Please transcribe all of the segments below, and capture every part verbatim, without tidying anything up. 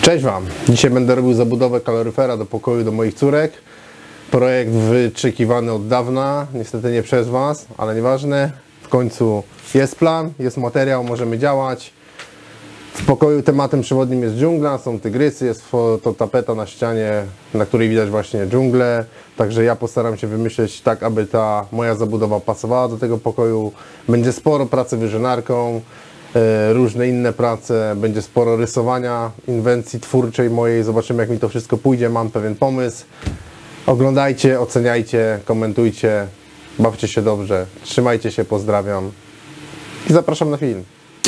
Cześć Wam! Dzisiaj będę robił zabudowę kaloryfera do pokoju do moich córek. Projekt wyczekiwany od dawna, niestety nie przez Was, ale nieważne. W końcu jest plan, jest materiał, możemy działać. W pokoju tematem przewodnim jest dżungla, są tygrysy, jest to tapeta na ścianie, na której widać właśnie dżunglę. Także ja postaram się wymyśleć tak, aby ta moja zabudowa pasowała do tego pokoju. Będzie sporo pracy wyżynarką, różne inne prace, będzie sporo rysowania, inwencji twórczej mojej. Zobaczymy, jak mi to wszystko pójdzie, mam pewien pomysł. Oglądajcie, oceniajcie, komentujcie, bawcie się dobrze, trzymajcie się, pozdrawiam i zapraszam na film.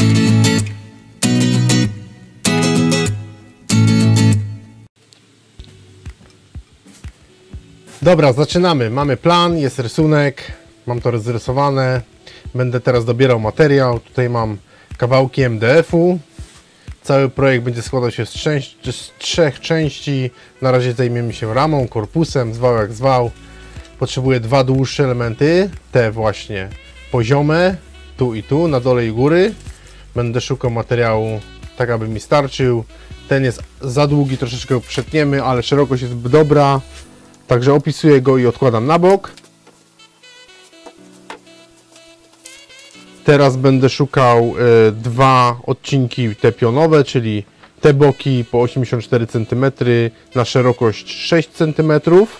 Dobra, zaczynamy. Mamy plan, jest rysunek, mam to rozrysowane. Będę teraz dobierał materiał. Tutaj mam kawałki M D F-u. Cały projekt będzie składał się z, części, z trzech części. Na razie zajmiemy się ramą, korpusem, zwał jak zwał. Potrzebuję dwa dłuższe elementy, te właśnie poziome, tu i tu, na dole i góry. Będę szukał materiału tak, aby mi starczył. Ten jest za długi, troszeczkę go przetniemy, ale szerokość jest dobra. Także opisuję go i odkładam na bok. Teraz będę szukał y, dwa odcinki te pionowe, czyli te boki po osiemdziesiąt cztery centymetry na szerokość sześć centymetrów.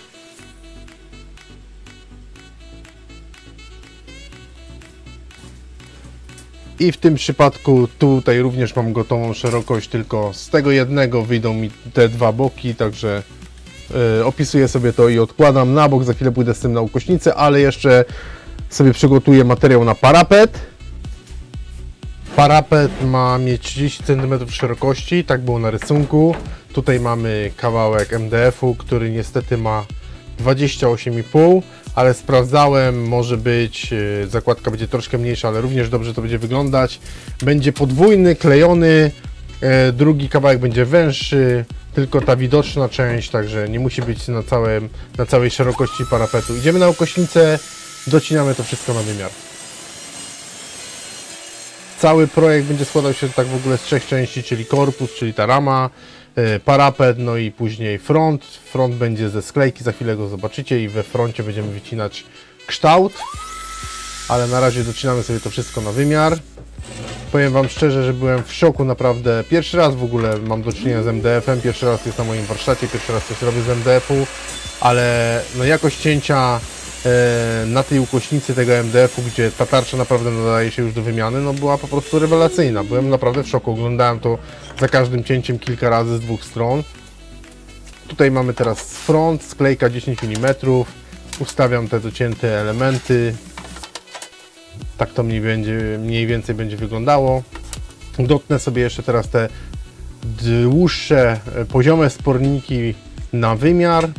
I w tym przypadku tutaj również mam gotową szerokość, tylko z tego jednego wyjdą mi te dwa boki, także y, opisuję sobie to i odkładam na bok. Za chwilę pójdę z tym na ukośnicę, ale jeszcze sobie przygotuję materiał na parapet. Parapet ma mieć trzydzieści centymetrów szerokości, tak było na rysunku. Tutaj mamy kawałek M D F-u, który niestety ma dwadzieścia osiem i pół, ale sprawdzałem, może być, zakładka będzie troszkę mniejsza, ale również dobrze to będzie wyglądać. Będzie podwójny, klejony, drugi kawałek będzie węższy, tylko ta widoczna część, także nie musi być na, całym, na całej szerokości parapetu. Idziemy na ukośnicę, docinamy to wszystko na wymiar. Cały projekt będzie składał się tak w ogóle z trzech części, czyli korpus, czyli ta rama, parapet, no i później front. Front będzie ze sklejki, za chwilę go zobaczycie i we froncie będziemy wycinać kształt. Ale na razie docinamy sobie to wszystko na wymiar. Powiem Wam szczerze, że byłem w szoku naprawdę. Pierwszy raz w ogóle mam do czynienia z M D F-em, pierwszy raz jest na moim warsztacie, pierwszy raz coś robię z M D F-u, ale no jakość cięcia na tej ukośnicy tego M D F-u, gdzie ta tarcza naprawdę nadaje się już do wymiany, no była po prostu rewelacyjna. Byłem naprawdę w szoku, oglądałem to za każdym cięciem kilka razy z dwóch stron. Tutaj mamy teraz front, sklejka dziesięć milimetrów, ustawiam te docięte elementy, tak to mniej, będzie, mniej więcej będzie wyglądało. Dotnę sobie jeszcze teraz te dłuższe, poziome sporniki na wymiar.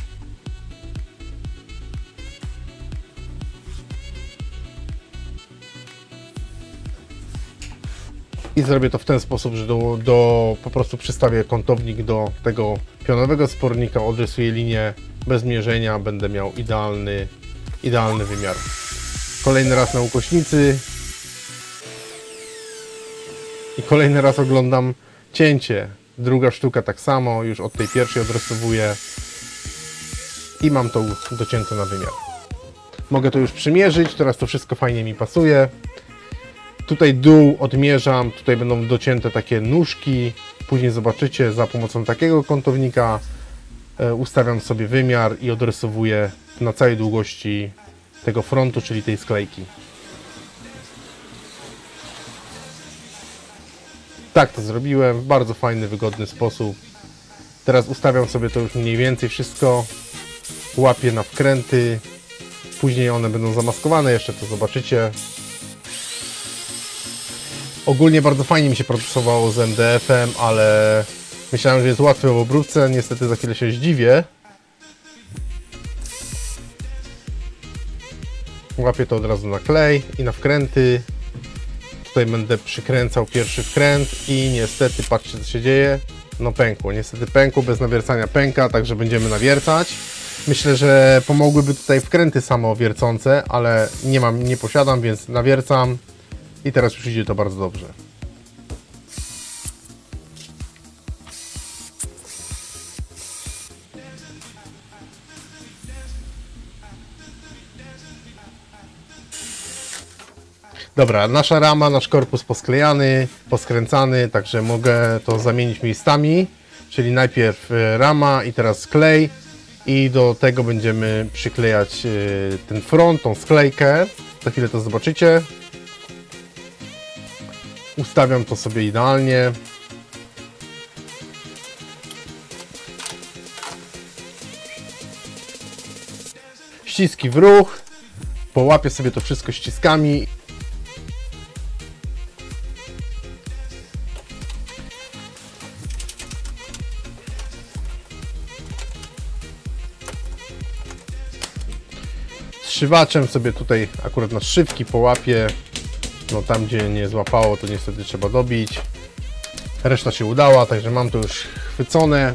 I zrobię to w ten sposób, że do, do, po prostu przystawię kątownik do tego pionowego spornika, odrysuję linię bez mierzenia, będę miał idealny, idealny wymiar. Kolejny raz na ukośnicy i kolejny raz oglądam cięcie. Druga sztuka tak samo, już od tej pierwszej odrysowuję i mam to docięte na wymiar. Mogę to już przymierzyć, teraz to wszystko fajnie mi pasuje. Tutaj dół odmierzam, tutaj będą docięte takie nóżki, później zobaczycie, za pomocą takiego kątownika ustawiam sobie wymiar i odrysowuję na całej długości tego frontu, czyli tej sklejki. Tak to zrobiłem, w bardzo fajny, wygodny sposób. Teraz ustawiam sobie to już mniej więcej wszystko, łapię na wkręty, później one będą zamaskowane, jeszcze to zobaczycie. Ogólnie bardzo fajnie mi się pracowało z M D F-em, ale myślałem, że jest łatwe w obróbce. Niestety za chwilę się zdziwię. Łapię to od razu na klej i na wkręty. Tutaj będę przykręcał pierwszy wkręt i niestety patrzcie, co się dzieje. No pękło, niestety pękło, bez nawiercania pęka, także będziemy nawiercać. Myślę, że pomogłyby tutaj wkręty samowiercące, ale nie mam, nie posiadam, więc nawiercam. I teraz już idzie to bardzo dobrze. Dobra, nasza rama, nasz korpus posklejany, poskręcany, także mogę to zamienić miejscami, czyli najpierw rama i teraz klej i do tego będziemy przyklejać ten front, tą sklejkę. Za chwilę to zobaczycie. Ustawiam to sobie idealnie. Ściski w ruch, połapię sobie to wszystko ściskami. Zszywaczem sobie tutaj akurat na szywki połapię. No tam gdzie nie złapało, to niestety trzeba dobić. Reszta się udała, także mam to już chwycone.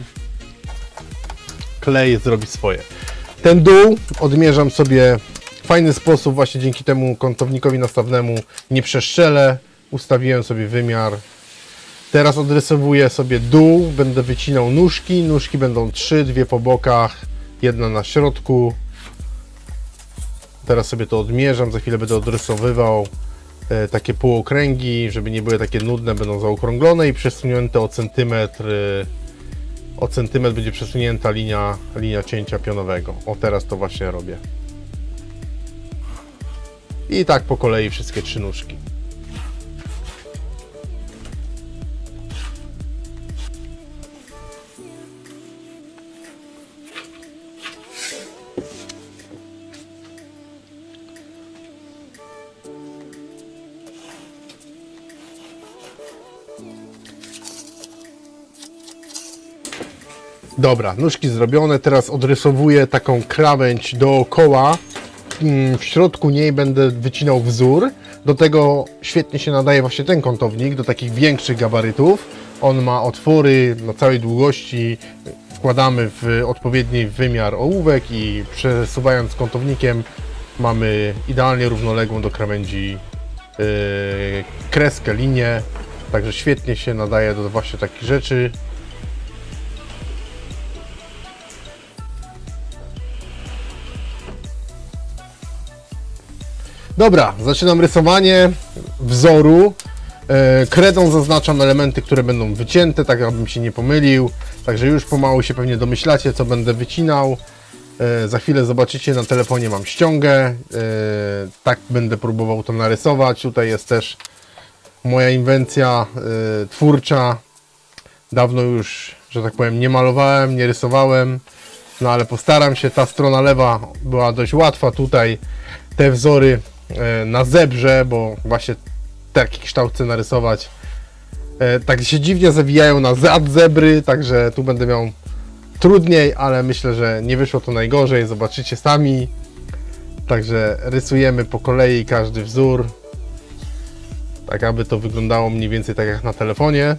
Klej zrobi swoje. Ten dół odmierzam sobie w fajny sposób, właśnie dzięki temu kątownikowi nastawnemu nie przeszczelę. Ustawiłem sobie wymiar. Teraz odrysowuję sobie dół, będę wycinał nóżki. Nóżki będą trzy, dwie po bokach, jedna na środku. Teraz sobie to odmierzam, za chwilę będę odrysowywał e, takie półokręgi, żeby nie były takie nudne, będą zaokrąglone i przesunięte o centymetr. E, o centymetr będzie przesunięta linia, linia cięcia pionowego. O, teraz to właśnie robię. I tak po kolei wszystkie trzy nóżki. Dobra, nóżki zrobione, teraz odrysowuję taką krawędź dookoła. W środku niej będę wycinał wzór. Do tego świetnie się nadaje właśnie ten kątownik, do takich większych gabarytów. On ma otwory na całej długości. Wkładamy w odpowiedni wymiar ołówek i przesuwając kątownikiem mamy idealnie równoległą do krawędzi yy, kreskę, linię. Także świetnie się nadaje do właśnie takich rzeczy. Dobra, zaczynam rysowanie wzoru. Kredą zaznaczam elementy, które będą wycięte, tak abym się nie pomylił. Także już pomału się pewnie domyślacie, co będę wycinał. Za chwilę zobaczycie, na telefonie mam ściągę. Tak będę próbował to narysować. Tutaj jest też moja inwencja twórcza. Dawno już, że tak powiem, nie malowałem, nie rysowałem. No ale postaram się. Ta strona lewa była dość łatwa. Tutaj te wzory na zebrze, bo właśnie taki kształt chcę narysować. Tak się dziwnie zawijają na zad zebry, także tu będę miał trudniej, ale myślę, że nie wyszło to najgorzej, zobaczycie sami. Także rysujemy po kolei każdy wzór, tak aby to wyglądało mniej więcej tak jak na telefonie.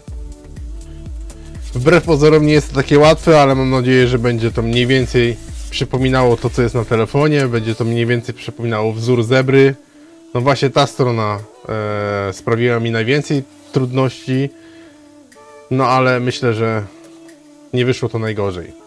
Wbrew pozorom nie jest to takie łatwe, ale mam nadzieję, że będzie to mniej więcej przypominało to, co jest na telefonie. Będzie to mniej więcej przypominało wzór zebry. No właśnie ta strona e, sprawiła mi najwięcej trudności. No ale myślę, że nie wyszło to najgorzej.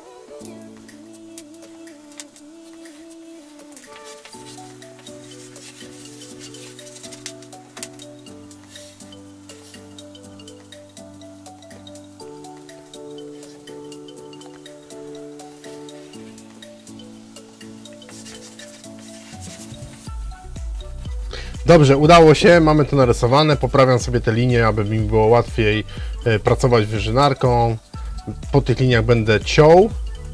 Dobrze, udało się, mamy to narysowane, poprawiam sobie te linie, aby mi było łatwiej pracować wyżynarką. Po tych liniach będę ciął.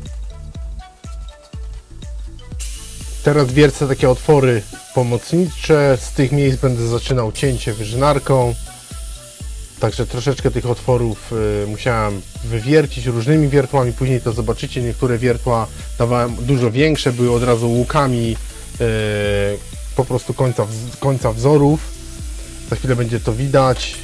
Teraz wiercę takie otwory pomocnicze, z tych miejsc będę zaczynał cięcie wyżynarką. Także troszeczkę tych otworów musiałem wywiercić różnymi wiertłami, później to zobaczycie, niektóre wiertła dawałem dużo większe, były od razu łukami po prostu końca, końca wzorów. Za chwilę będzie to widać.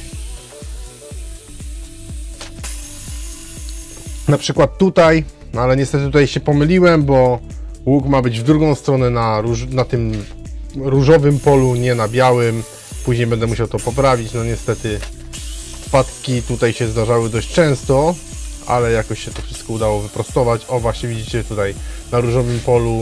Na przykład tutaj, no ale niestety tutaj się pomyliłem, bo łuk ma być w drugą stronę na, róż, na tym różowym polu, nie na białym. Później będę musiał to poprawić. No niestety wpadki tutaj się zdarzały dość często, ale jakoś się to wszystko udało wyprostować. O, właśnie widzicie tutaj na różowym polu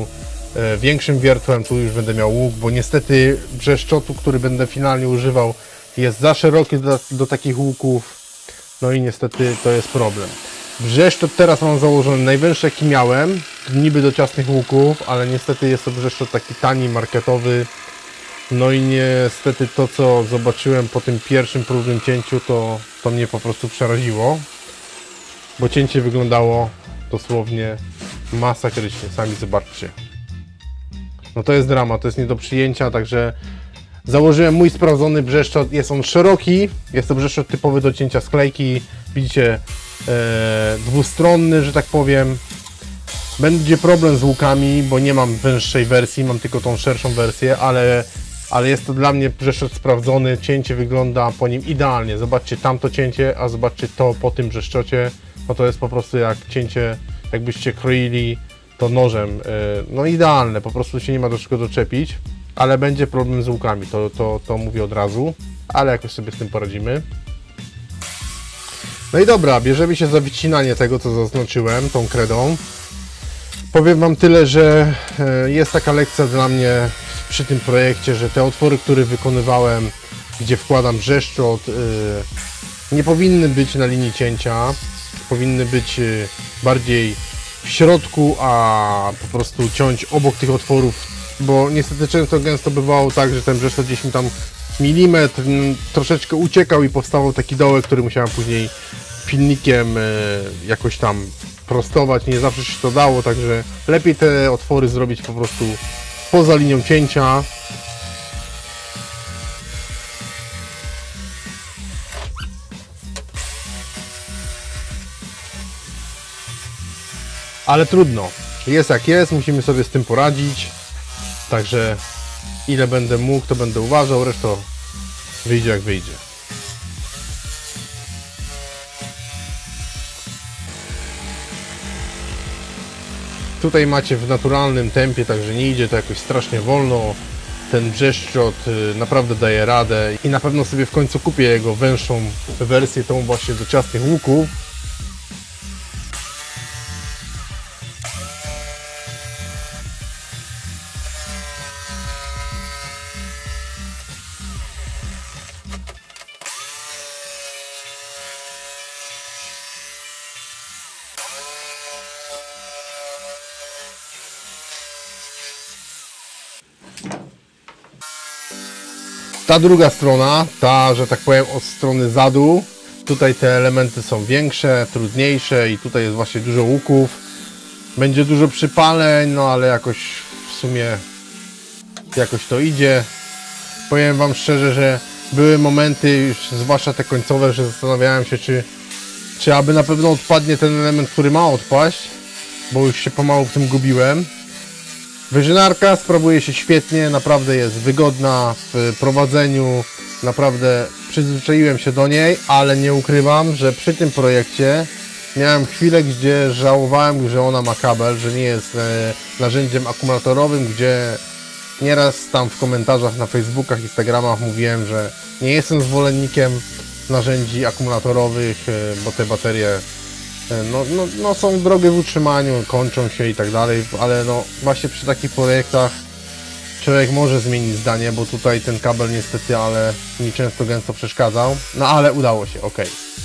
e, większym wiertłem, tu już będę miał łuk, bo niestety brzeszczotu, który będę finalnie używał, jest za szeroki do, do takich łuków, no i niestety to jest problem. Brzeszczot teraz mam założony najwęższy jaki miałem, niby do ciasnych łuków, ale niestety jest to brzeszczot taki tani, marketowy. No i niestety to, co zobaczyłem po tym pierwszym próbnym cięciu, to, to mnie po prostu przeraziło, bo cięcie wyglądało dosłownie masakrycznie, sami zobaczcie. No to jest drama, to jest nie do przyjęcia, także założyłem mój sprawdzony brzeszczot, jest on szeroki, jest to brzeszczot typowy do cięcia sklejki, widzicie, e, dwustronny, że tak powiem. Będzie problem z łukami, bo nie mam węższej wersji, mam tylko tą szerszą wersję, ale, ale jest to dla mnie brzeszczot sprawdzony, cięcie wygląda po nim idealnie. Zobaczcie tamto cięcie, a zobaczcie to po tym brzeszczocie, no to jest po prostu jak cięcie, jakbyście kroili to nożem, no idealne, po prostu się nie ma do czego doczepić, ale będzie problem z łukami, to, to, to mówię od razu, ale jakoś sobie z tym poradzimy. No i dobra, bierzemy się za wycinanie tego, co zaznaczyłem, tą kredą. Powiem Wam tyle, że jest taka lekcja dla mnie przy tym projekcie, że te otwory, które wykonywałem, gdzie wkładam brzeszczot, nie powinny być na linii cięcia, powinny być bardziej w środku, a po prostu ciąć obok tych otworów, bo niestety często gęsto bywało tak, że ten brzeszczot gdzieś mi tam milimetr troszeczkę uciekał i powstawał taki dołek, który musiałem później pilnikiem jakoś tam prostować, nie zawsze się to dało, także lepiej te otwory zrobić po prostu poza linią cięcia. Ale trudno, jest jak jest, musimy sobie z tym poradzić, także ile będę mógł, to będę uważał, resztę wyjdzie jak wyjdzie. Tutaj macie w naturalnym tempie, także nie idzie to jakoś strasznie wolno. Ten brzeszczot naprawdę daje radę i na pewno sobie w końcu kupię jego węższą wersję, tą właśnie do ciasnych łuków. Ta druga strona, ta, że tak powiem, od strony zadu, tutaj te elementy są większe, trudniejsze i tutaj jest właśnie dużo łuków. Będzie dużo przypaleń, no ale jakoś w sumie jakoś to idzie. Powiem Wam szczerze, że były momenty, już zwłaszcza te końcowe, że zastanawiałem się, czy, czy aby na pewno odpadnie ten element, który ma odpaść, bo już się pomału w tym gubiłem. Wyżynarka sprawuje się świetnie, naprawdę jest wygodna w prowadzeniu, naprawdę przyzwyczaiłem się do niej, ale nie ukrywam, że przy tym projekcie miałem chwilę, gdzie żałowałem, że ona ma kabel, że nie jest e, narzędziem akumulatorowym, gdzie nieraz tam w komentarzach na Facebookach, Instagramach mówiłem, że nie jestem zwolennikiem narzędzi akumulatorowych, e, bo te baterie No, no, no są drogie w utrzymaniu, kończą się i tak dalej, ale no właśnie przy takich projektach człowiek może zmienić zdanie, bo tutaj ten kabel niestety, ale mi często gęsto przeszkadzał, no ale udało się, ok.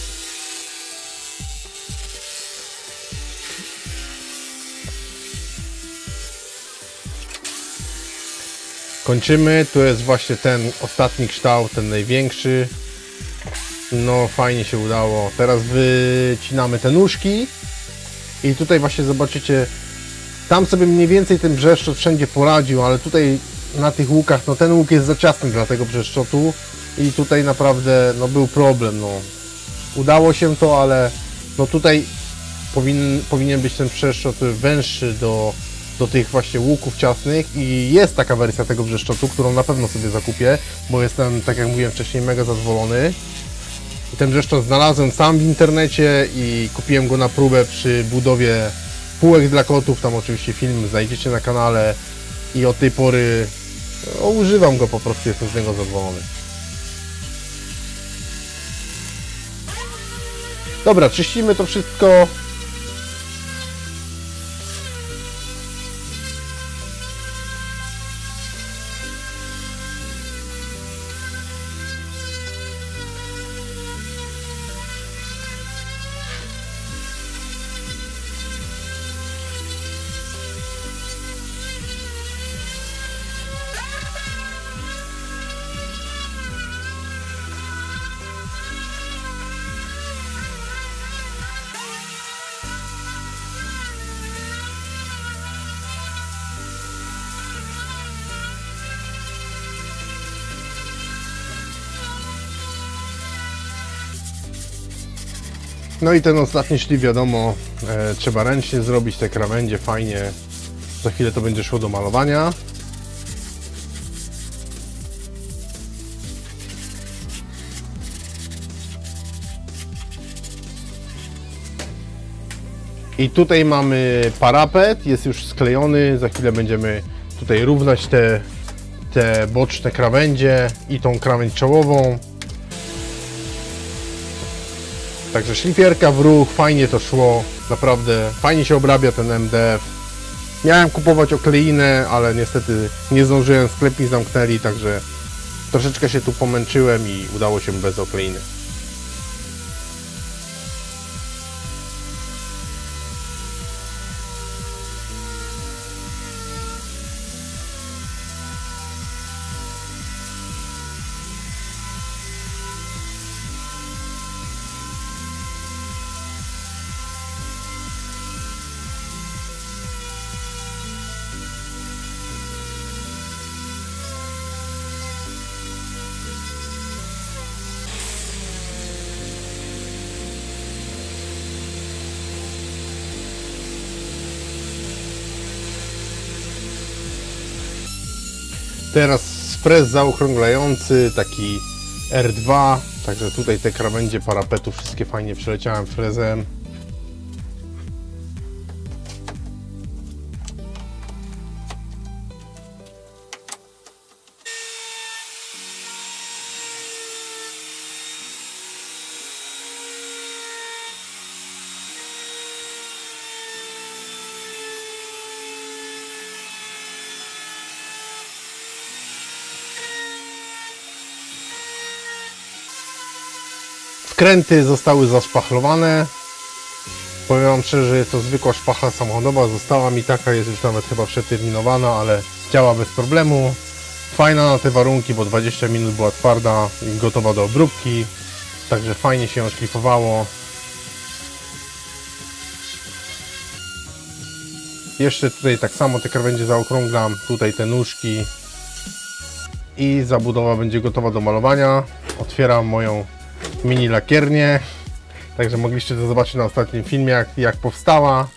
Kończymy, tu jest właśnie ten ostatni kształt, ten największy. No fajnie się udało. Teraz wycinamy te nóżki i tutaj właśnie zobaczycie, tam sobie mniej więcej ten brzeszczot wszędzie poradził, ale tutaj na tych łukach, no ten łuk jest za ciasny dla tego brzeszczotu i tutaj naprawdę no był problem, no udało się to, ale no tutaj powinien, powinien być ten brzeszczot węższy do, do tych właśnie łuków ciasnych i jest taka wersja tego brzeszczotu, którą na pewno sobie zakupię, bo jestem, tak jak mówiłem wcześniej, mega zadowolony. I ten brzeszczot znalazłem sam w internecie i kupiłem go na próbę przy budowie półek dla kotów. Tam oczywiście film znajdziecie na kanale i od tej pory no, używam go po prostu, jestem z niego zadowolony. Dobra, czyścimy to wszystko. No i ten ostatni szlif, wiadomo, e, trzeba ręcznie zrobić te krawędzie fajnie. Za chwilę to będzie szło do malowania. I tutaj mamy parapet, jest już sklejony, za chwilę będziemy tutaj równać te, te boczne krawędzie i tą krawędź czołową. Także szlifierka w ruch, fajnie to szło, naprawdę fajnie się obrabia ten M D F. Miałem kupować okleinę, ale niestety nie zdążyłem, sklep mi zamknęli, także troszeczkę się tu pomęczyłem i udało się bez okleiny. Teraz frez zaokrąglający, taki R dwa, także tutaj te krawędzie parapetu wszystkie fajnie przeleciałem frezem. Wkręty zostały zaszpachlowane. Powiem wam szczerze, że jest to zwykła szpachla samochodowa. Została mi taka, jest już nawet chyba przeterminowana, ale działa bez problemu. Fajna na te warunki, bo dwadzieścia minut była twarda i gotowa do obróbki. Także fajnie się ją szlifowało. Jeszcze tutaj tak samo te krawędzie zaokrąglam. Tutaj te nóżki. I zabudowa będzie gotowa do malowania. Otwieram moją mini lakiernię, także mogliście to zobaczyć na ostatnim filmie, jak, jak powstała.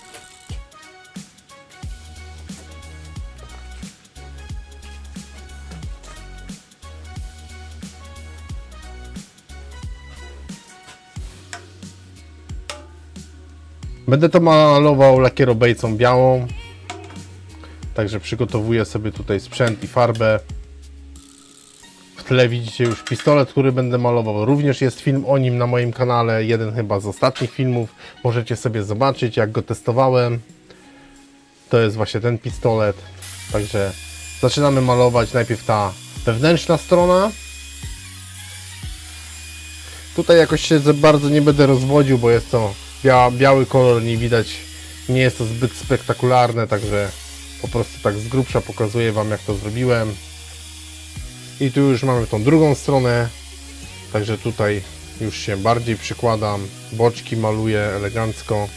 Będę to malował lakierobejcą białą, także przygotowuję sobie tutaj sprzęt i farbę. W tle widzicie już pistolet, który będę malował. Również jest film o nim na moim kanale. Jeden chyba z ostatnich filmów. Możecie sobie zobaczyć, jak go testowałem. To jest właśnie ten pistolet. Także zaczynamy malować. Najpierw ta wewnętrzna strona. Tutaj jakoś się za bardzo nie będę rozwodził, bo jest to bia biały kolor, nie widać. Nie jest to zbyt spektakularne, także po prostu tak z grubsza pokazuję wam, jak to zrobiłem. I tu już mamy tą drugą stronę, także tutaj już się bardziej przykładam, boczki maluję elegancko.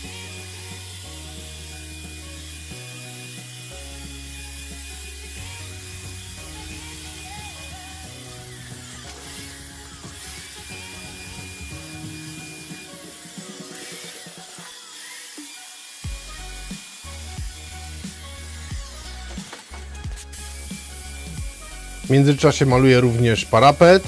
W międzyczasie maluję również parapet.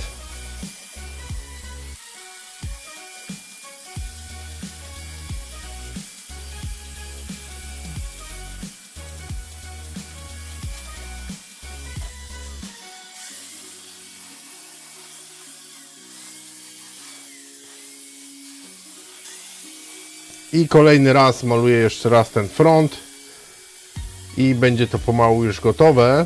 I kolejny raz maluję jeszcze raz ten front. I będzie to pomału już gotowe.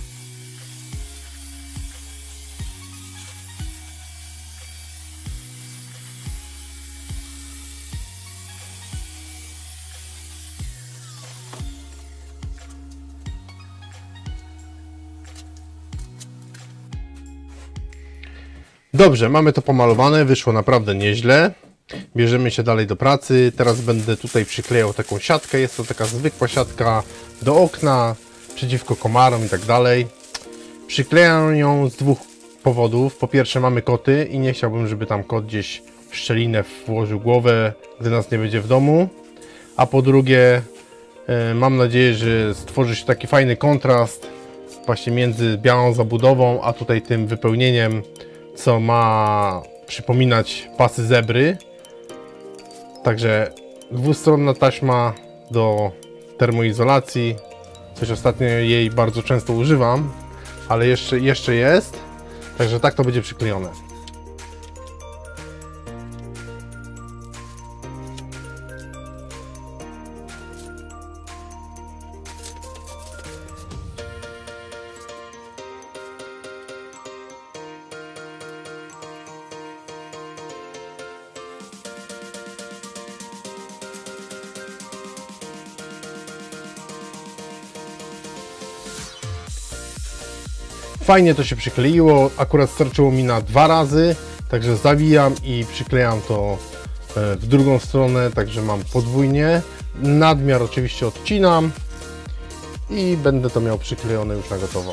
Dobrze, mamy to pomalowane, wyszło naprawdę nieźle. Bierzemy się dalej do pracy. Teraz będę tutaj przyklejał taką siatkę. Jest to taka zwykła siatka do okna, przeciwko komarom i tak dalej. Przyklejam ją z dwóch powodów. Po pierwsze, mamy koty i nie chciałbym, żeby tam kot gdzieś szczelinę włożył głowę, gdy nas nie będzie w domu. A po drugie, mam nadzieję, że stworzy się taki fajny kontrast właśnie między białą zabudową, a tutaj tym wypełnieniem, co ma przypominać pasy zebry. Także dwustronna taśma do termoizolacji. Coś ostatnio jej bardzo często używam, ale jeszcze, jeszcze jest. Także tak to będzie przyklejone. Fajnie to się przykleiło, akurat starczyło mi na dwa razy, także zawijam i przyklejam to w drugą stronę, także mam podwójnie. Nadmiar oczywiście odcinam i będę to miał przyklejone już na gotowo.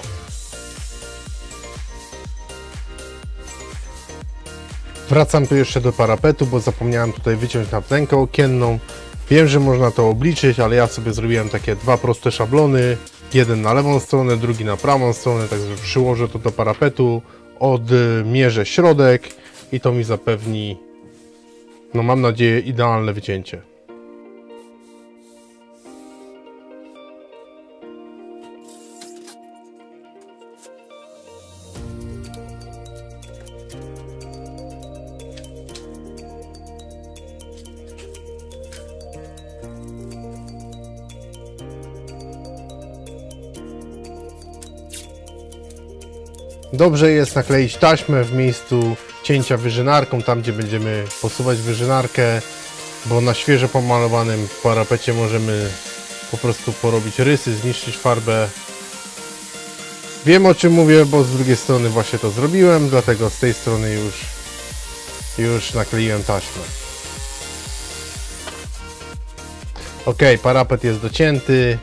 Wracam tu jeszcze do parapetu, bo zapomniałem tutaj wyciąć naklejkę okienną. Wiem, że można to obliczyć, ale ja sobie zrobiłem takie dwa proste szablony. Jeden na lewą stronę, drugi na prawą stronę, także przyłożę to do parapetu, odmierzę środek i to mi zapewni, no mam nadzieję, idealne wycięcie. Dobrze jest nakleić taśmę w miejscu cięcia wyżynarką, tam gdzie będziemy posuwać wyżynarkę, bo na świeżo pomalowanym parapecie możemy po prostu porobić rysy, zniszczyć farbę. Wiem, o czym mówię, bo z drugiej strony właśnie to zrobiłem, dlatego z tej strony już, już nakleiłem taśmę. Ok, parapet jest docięty.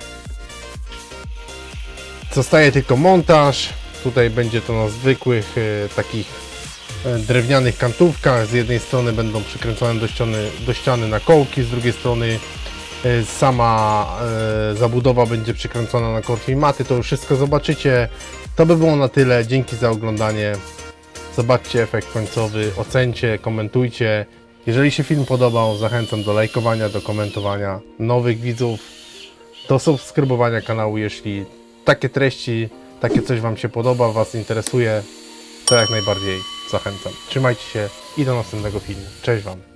Zostaje tylko montaż. Tutaj będzie to na zwykłych e, takich e, drewnianych kantówkach. Z jednej strony będą przykręcone do ściany, do ściany nakołki, z drugiej strony e, sama e, zabudowa będzie przykręcona na kortwi maty. To już wszystko zobaczycie. To by było na tyle. Dzięki za oglądanie. Zobaczcie efekt końcowy, ocencie, komentujcie. Jeżeli się film podobał, zachęcam do lajkowania, do komentowania, nowych widzów, do subskrybowania kanału, jeśli takie treści, takie coś Wam się podoba, Was interesuje, to jak najbardziej zachęcam. Trzymajcie się i do następnego filmu. Cześć Wam!